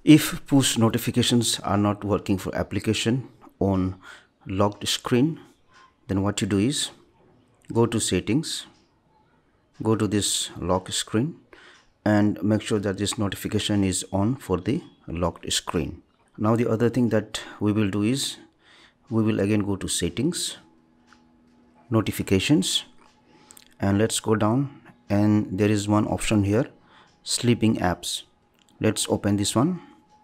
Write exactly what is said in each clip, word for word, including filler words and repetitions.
If push notifications are not working for application on locked screen, then what you do is go to settings, go to this lock screen, and make sure that this notification is on for the locked screen. Now the other thing that we will do is we will again go to settings, notifications, and let's go down, and there is one option here, sleeping apps. Let's open this one.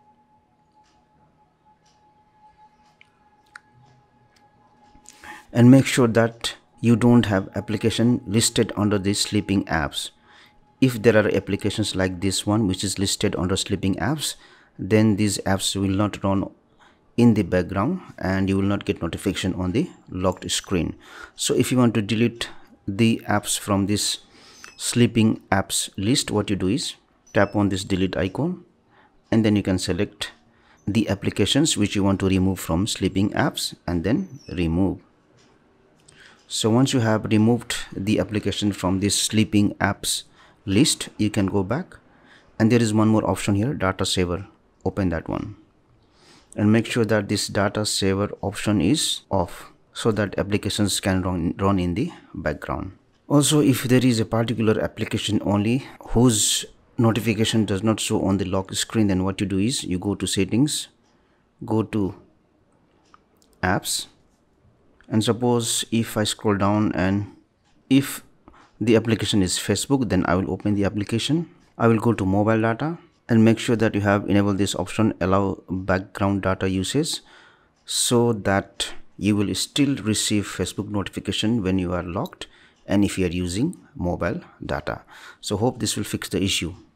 And make sure that you don't have application listed under the sleeping apps. If there are applications like this one which is listed under sleeping apps, then these apps will not run in the background and you will not get notification on the locked screen. So if you want to delete the apps from this sleeping apps list, what you do is tap on this delete icon, and then you can select the applications which you want to remove from sleeping apps and then remove. So once you have removed the application from this sleeping apps list, you can go back, and there is one more option here, data saver. Open that one and make sure that this data saver option is off so that applications can run, run in the background. Also, if there is a particular application only whose notification does not show on the lock screen, then what you do is you go to settings, go to apps, and suppose if I scroll down and if the application is Facebook, then I will open the application. I will go to mobile data and make sure that you have enabled this option, allow background data usage, so that you will still receive Facebook notification when you are locked and if you are using mobile data. So hope this will fix the issue.